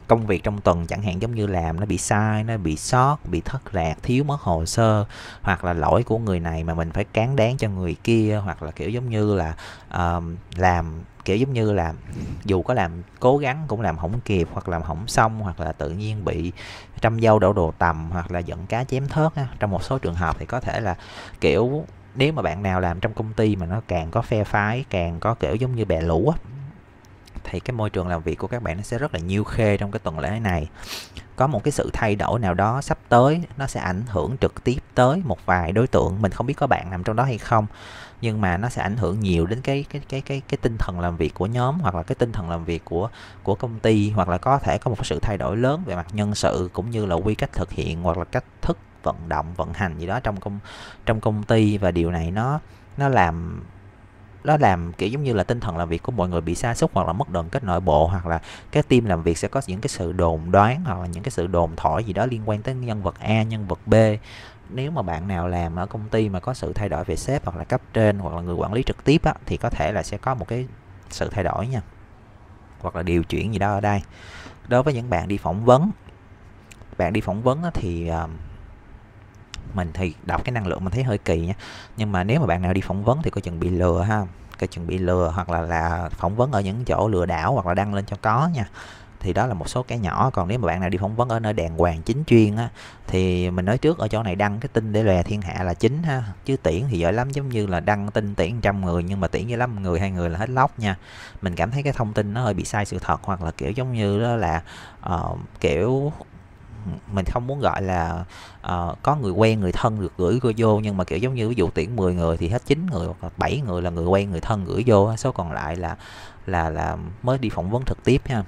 công việc trong tuần chẳng hạn, giống như làm nó bị sai, nó bị sót, bị thất lạc, thiếu mất hồ sơ, hoặc là lỗi của người này mà mình phải cán đáng cho người kia, hoặc là kiểu giống như là làm kiểu giống như là dù có làm cố gắng cũng làm không kịp, hoặc làm không xong, hoặc là tự nhiên bị trăm dâu đổ đồ tầm, hoặc là giận cá chém thớt á. Trong một số trường hợp thì có thể là kiểu nếu mà bạn nào làm trong công ty mà nó càng có phe phái, càng có kiểu giống như bè lũ á, thì cái môi trường làm việc của các bạn nó sẽ rất là nhiêu khê trong cái tuần lễ này. Có một cái sự thay đổi nào đó sắp tới, nó sẽ ảnh hưởng trực tiếp tới một vài đối tượng. Mình không biết có bạn nằm trong đó hay không, nhưng mà nó sẽ ảnh hưởng nhiều đến cái tinh thần làm việc của nhóm, hoặc là cái tinh thần làm việc của công ty, hoặc là có thể có một sự thay đổi lớn về mặt nhân sự, cũng như là quy cách thực hiện hoặc là cách thức vận động vận hành gì đó trong công ty. Và điều này nó làm kiểu giống như là tinh thần làm việc của mọi người bị sa sút, hoặc là mất đoàn kết nội bộ, hoặc là cái team làm việc sẽ có những cái sự đồn đoán, hoặc là những cái sự đồn thổi gì đó liên quan tới nhân vật A, nhân vật B. Nếu mà bạn nào làm ở công ty mà có sự thay đổi về sếp, hoặc là cấp trên, hoặc là người quản lý trực tiếp á, thì có thể là sẽ có một cái sự thay đổi nha, hoặc là điều chuyển gì đó ở đây. Đối với những bạn đi phỏng vấn, á, thì mình thì đọc cái năng lượng mình thấy hơi kỳ nha, nhưng mà nếu mà bạn nào đi phỏng vấn thì coi chừng bị lừa ha, coi chừng bị lừa, hoặc là phỏng vấn ở những chỗ lừa đảo, hoặc là đăng lên cho có nha. Thì đó là một số cái nhỏ. Còn nếu mà bạn nào đi phỏng vấn ở nơi đàng hoàng chính chuyên á, thì mình nói trước ở chỗ này đăng cái tin để lòe thiên hạ là chính ha, chứ tuyển thì giỏi lắm, giống như là đăng tin tuyển 100 người nhưng mà tuyển với lắm người 2 người là hết lóc nha. Mình cảm thấy cái thông tin nó hơi bị sai sự thật, hoặc là kiểu giống như đó là kiểu mình không muốn gọi là có người quen người thân được gửi vô, nhưng mà kiểu giống như ví dụ tuyển 10 người thì hết 9 người hoặc là 7 người là người quen người thân gửi vô, số còn lại là mới đi phỏng vấn trực tiếp ha.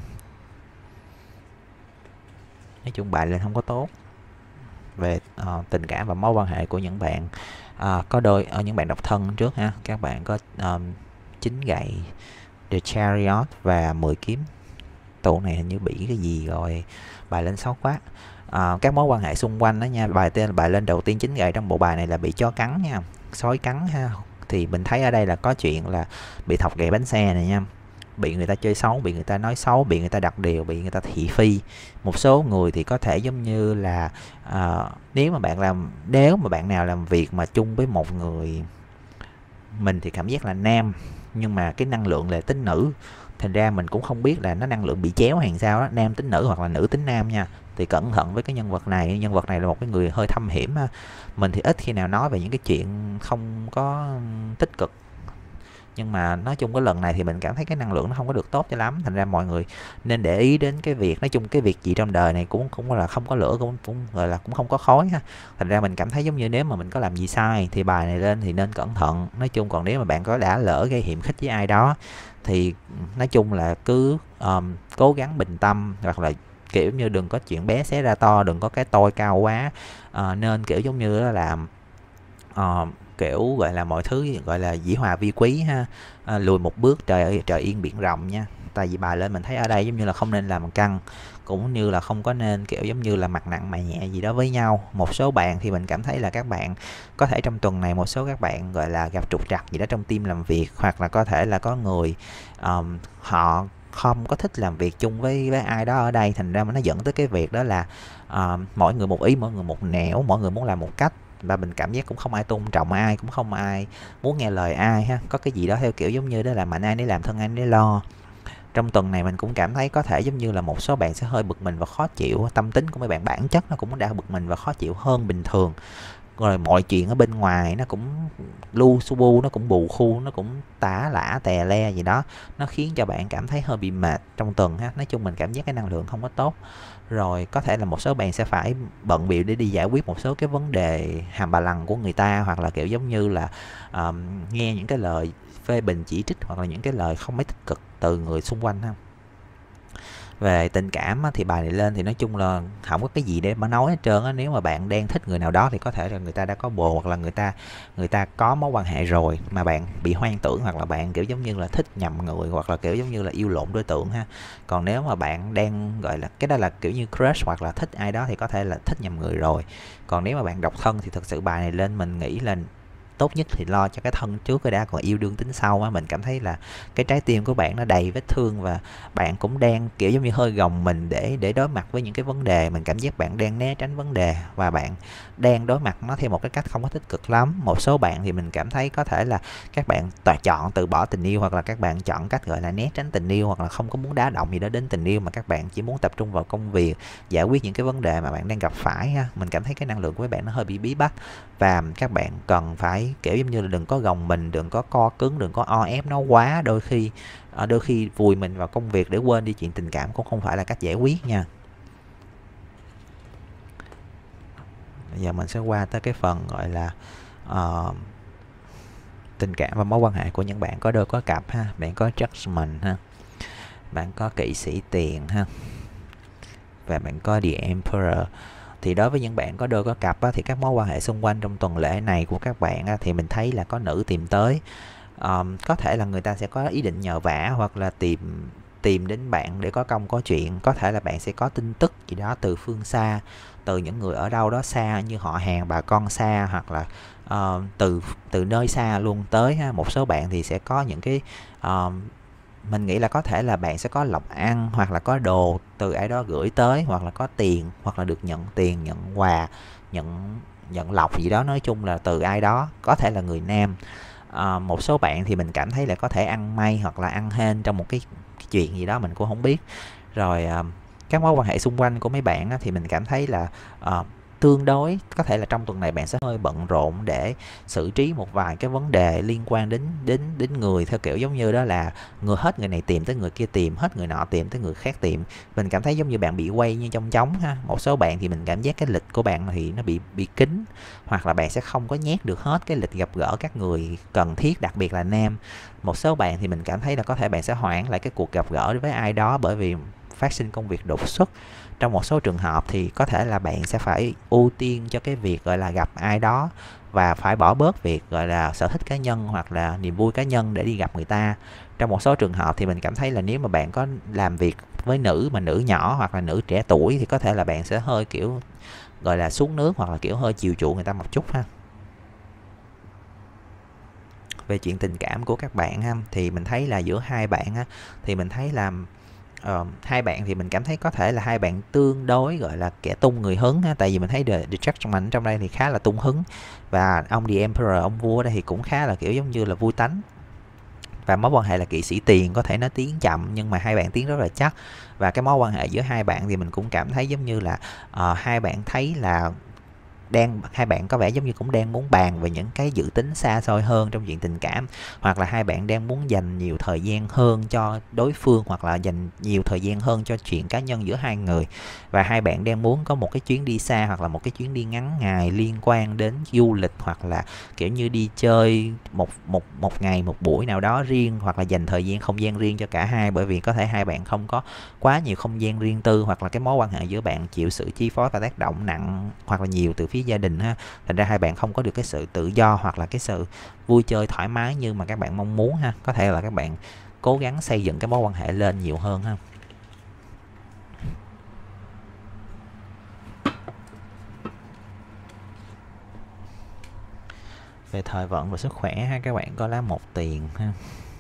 Nói chung bài lên không có tốt về tình cảm và mối quan hệ của những bạn có đôi, ở những bạn độc thân trước ha. Các bạn có 9 gậy, The Chariot và 10 kiếm. Tụ này hình như bị cái gì rồi, bài lên xấu quá. Các mối quan hệ xung quanh đó nha, bài lên đầu tiên 9 gậy trong bộ bài này là bị chó cắn nha, sói cắn ha. Thì mình thấy ở đây là có chuyện là bị thọc gậy bánh xe này nha, bị người ta chơi xấu, bị người ta nói xấu, bị người ta đặt điều, bị người ta thị phi. Một số người thì có thể giống như là nếu mà bạn nào làm việc mà chung với một người, mình thì cảm giác là nam nhưng mà cái năng lượng là tính nữ, thành ra mình cũng không biết là nó năng lượng bị chéo hay sao đó, nam tính nữ hoặc là nữ tính nam nha. Thì cẩn thận với cái nhân vật này là một cái người hơi thâm hiểm ha. Mình thì ít khi nào nói về những cái chuyện không có tích cực, nhưng mà nói chung cái lần này thì mình cảm thấy cái năng lượng nó không có được tốt cho lắm, thành ra mọi người nên để ý đến cái việc, nói chung cái việc gì trong đời này cũng là không có lửa, cũng gọi là cũng không có khói ha. Thành ra mình cảm thấy giống như nếu mà mình có làm gì sai thì bài này lên thì nên cẩn thận. Nói chung còn nếu mà bạn có đã lỡ gây hiểm khích với ai đó thì nói chung là cứ cố gắng bình tâm, hoặc là kiểu như đừng có chuyện bé xé ra to, đừng có cái tôi cao quá. Nên kiểu giống như đó là kiểu gọi là mọi thứ gọi là dĩ hòa vi quý ha. Lùi một bước trời yên biển rộng nha. Tại vì bài lên mình thấy ở đây giống như là không nên làm căng, cũng như là không có nên kiểu giống như là mặt nặng mày nhẹ gì đó với nhau. Một số bạn thì mình cảm thấy là các bạn có thể trong tuần này một số các bạn gọi là gặp trục trặc gì đó trong team làm việc, hoặc là có thể là có người họ không có thích làm việc chung với ai đó ở đây, thành ra nó dẫn tới cái việc đó là mỗi người một ý, mỗi người một nẻo, mỗi người muốn làm một cách, và mình cảm giác cũng không ai tôn trọng ai, cũng không ai muốn nghe lời ai ha. Có cái gì đó theo kiểu giống như đó là mạnh ai nấy làm, thân ai nấy lo. Trong tuần này mình cũng cảm thấy có thể giống như là một số bạn sẽ hơi bực mình và khó chịu. Tâm tính của mấy bạn bản chất nó cũng đã bực mình và khó chịu hơn bình thường. Rồi mọi chuyện ở bên ngoài nó cũng lu su bu, nó cũng bù khu, nó cũng tả lả tè le gì đó, nó khiến cho bạn cảm thấy hơi bị mệt trong tuần ha. Nói chung mình cảm giác cái năng lượng không có tốt. Rồi có thể là một số bạn sẽ phải bận bịu để đi giải quyết một số cái vấn đề hàm bà lằng của người ta, hoặc là kiểu giống như là nghe những cái lời phê bình chỉ trích, hoặc là những cái lời không mấy tích cực từ người xung quanh ha. Về tình cảm thì bài này lên thì nói chung là không có cái gì để mà nói hết trơn á. Nếu mà bạn đang thích người nào đó thì có thể là người ta đã có bồ, hoặc là người ta có mối quan hệ rồi mà bạn bị hoang tưởng, hoặc là bạn kiểu giống như là thích nhầm người, hoặc là kiểu giống như là yêu lộn đối tượng ha. Còn nếu mà bạn đang gọi là cái đó là kiểu như crush hoặc là thích ai đó thì có thể là thích nhầm người rồi. Còn nếu mà bạn độc thân thì thực sự bài này lên mình nghĩ là tốt nhất thì lo cho cái thân trước cái đã, còn yêu đương tính sau á. Mình cảm thấy là cái trái tim của bạn nó đầy vết thương và bạn cũng đang kiểu giống như hơi gồng mình để đối mặt với những cái vấn đề. Mình cảm giác bạn đang né tránh vấn đề và bạn đang đối mặt nó theo một cái cách không có tích cực lắm. Một số bạn thì mình cảm thấy có thể là các bạn chọn từ bỏ tình yêu, hoặc là các bạn chọn cách gọi là né tránh tình yêu, hoặc là không có muốn đá động gì đó đến tình yêu, mà các bạn chỉ muốn tập trung vào công việc, giải quyết những cái vấn đề mà bạn đang gặp phải ha. Mình cảm thấy cái năng lượng của các bạn nó hơi bị bí bách và các bạn cần phải kiểu giống như là đừng có gồng mình, đừng có co cứng, đừng có o ép nó quá. Đôi khi vùi mình vào công việc để quên đi chuyện tình cảm cũng không phải là cách giải quyết nha. Bây giờ mình sẽ qua tới cái phần gọi là tình cảm và mối quan hệ của những bạn có đôi có cặp ha. Bạn có Judgment ha, bạn có kỵ sĩ tiền ha, và bạn có The Emperor. Thì đối với những bạn có đôi có cặp á, thì các mối quan hệ xung quanh trong tuần lễ này của các bạn á, thì mình thấy là có nữ tìm tới. Có thể là người ta sẽ có ý định nhờ vả, hoặc là tìm đến bạn để có công có chuyện. Có thể là bạn sẽ có tin tức gì đó từ phương xa, từ những người ở đâu đó xa như họ hàng, bà con xa, hoặc là từ nơi xa luôn tới ha. Một số bạn thì sẽ có những cái mình nghĩ là có thể là bạn sẽ có lộc ăn, hoặc là có đồ từ ai đó gửi tới, hoặc là có tiền, hoặc là được nhận tiền, nhận quà, nhận lộc gì đó. Nói chung là từ ai đó, có thể là người nam. Một số bạn thì mình cảm thấy là có thể ăn may hoặc là ăn hên trong một cái chuyện gì đó, mình cũng không biết. Rồi các mối quan hệ xung quanh của mấy bạn á, thì mình cảm thấy là tương đối có thể là trong tuần này bạn sẽ hơi bận rộn để xử trí một vài cái vấn đề liên quan đến người, theo kiểu giống như đó là hết người này tìm tới người kia tìm, hết người nọ tìm tới người khác tìm. Mình cảm thấy giống như bạn bị quay như trong trống ha. Một số bạn thì mình cảm giác cái lịch của bạn thì nó bị kín, hoặc là bạn sẽ không có nhét được hết cái lịch gặp gỡ các người cần thiết, đặc biệt là nam. Một số bạn thì mình cảm thấy là có thể bạn sẽ hoãn lại cái cuộc gặp gỡ với ai đó bởi vì phát sinh công việc đột xuất. Trong một số trường hợp thì có thể là bạn sẽ phải ưu tiên cho cái việc gọi là gặp ai đó, và phải bỏ bớt việc gọi là sở thích cá nhân hoặc là niềm vui cá nhân để đi gặp người ta. Trong một số trường hợp thì mình cảm thấy là nếu mà bạn có làm việc với nữ mà nữ nhỏ hoặc là nữ trẻ tuổi thì có thể là bạn sẽ hơi kiểu gọi là xuống nước, hoặc là kiểu hơi chiều chuộng người ta một chút ha. Về chuyện tình cảm của các bạn ha, thì mình thấy là giữa hai bạn ha, thì mình thấy là hai bạn thì mình cảm thấy có thể là hai bạn tương đối gọi là kẻ tung người hứng ha. Tại vì mình thấy The Judgment trong đây thì khá là tung hứng, và ông The Emperor, ông vua đây thì cũng khá là kiểu giống như là vui tánh. Và mối quan hệ là kỵ sĩ tiền có thể nó tiến chậm, nhưng mà hai bạn tiến rất là chắc. Và cái mối quan hệ giữa hai bạn thì mình cũng cảm thấy giống như là hai bạn thấy là hai bạn có vẻ giống như cũng đang muốn bàn về những cái dự tính xa xôi hơn trong chuyện tình cảm, hoặc là hai bạn đang muốn dành nhiều thời gian hơn cho đối phương, hoặc là dành nhiều thời gian hơn cho chuyện cá nhân giữa hai người. Và hai bạn đang muốn có một cái chuyến đi xa, hoặc là một cái chuyến đi ngắn ngày liên quan đến du lịch, hoặc là kiểu như đi chơi một ngày một buổi nào đó riêng, hoặc là dành thời gian không gian riêng cho cả hai. Bởi vì có thể hai bạn không có quá nhiều không gian riêng tư, hoặc là cái mối quan hệ giữa bạn chịu sự chi phối và tác động nặng hoặc là nhiều từ phía gia đình ha. Thành ra hai bạn không có được cái sự tự do hoặc là cái sự vui chơi thoải mái như mà các bạn mong muốn ha. Có thể là các bạn cố gắng xây dựng cái mối quan hệ lên nhiều hơn ha. Về thời vận và sức khỏe ha, các bạn có lá một tiền ha.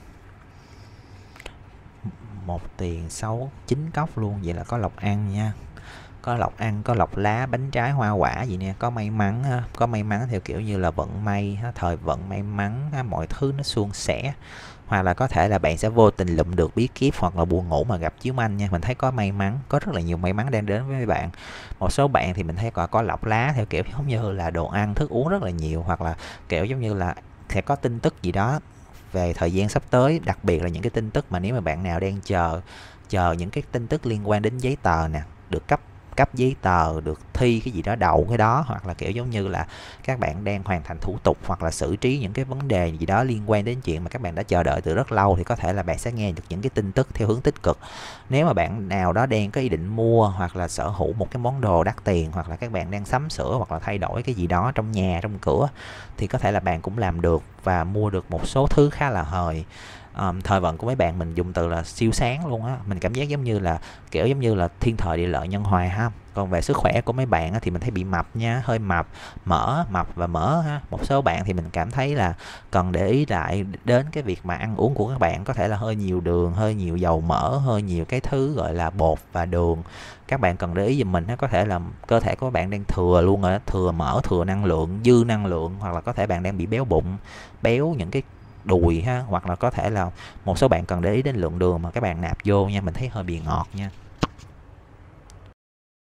Một tiền 6 9 cốc luôn, vậy là có lộc ăn nha. Có lộc ăn, có lộc lá, bánh trái, hoa quả gì nè, có may mắn ha. Có may mắn theo kiểu như là vận may ha, thời vận may mắn ha, mọi thứ nó suôn sẻ. Hoặc là có thể là bạn sẽ vô tình lụm được bí kíp, hoặc là buồn ngủ mà gặp chiếu manh nha. Mình thấy có may mắn, có rất là nhiều may mắn đang đến với bạn. Một số bạn thì mình thấy có lộc lá theo kiểu giống như là đồ ăn, thức uống rất là nhiều, hoặc là kiểu giống như là sẽ có tin tức gì đó về thời gian sắp tới, đặc biệt là những cái tin tức mà nếu mà bạn nào đang chờ những cái tin tức liên quan đến giấy tờ nè, được cấp giấy tờ, được thi cái gì đó đậu cái đó, hoặc là kiểu giống như là các bạn đang hoàn thành thủ tục hoặc là xử trí những cái vấn đề gì đó liên quan đến chuyện mà các bạn đã chờ đợi từ rất lâu, thì có thể là bạn sẽ nghe được những cái tin tức theo hướng tích cực. Nếu mà bạn nào đó đang có ý định mua hoặc là sở hữu một cái món đồ đắt tiền, hoặc là các bạn đang sắm sửa hoặc là thay đổi cái gì đó trong nhà, trong cửa, thì có thể là bạn cũng làm được và mua được một số thứ khá là hời. Thời vận của mấy bạn mình dùng từ là siêu sáng luôn á. Mình cảm giác giống như là kiểu giống như là thiên thời địa lợi nhân hòa ha. Còn về sức khỏe của mấy bạn á, thì mình thấy bị mập nha, hơi mập, mập và mỡ ha. Một số bạn thì mình cảm thấy là cần để ý lại đến cái việc mà ăn uống của các bạn, có thể là hơi nhiều đường, hơi nhiều dầu mỡ, hơi nhiều cái thứ gọi là bột và đường. Các bạn cần để ý giùm mình á, có thể là cơ thể của các bạn đang thừa luôn rồi, thừa mỡ, thừa năng lượng, dư năng lượng, hoặc là có thể bạn đang bị béo bụng, béo những cái đùi ha, hoặc là có thể là một số bạn cần để ý đến lượng đường mà các bạn nạp vô nha, mình thấy hơi bị ngọt nha.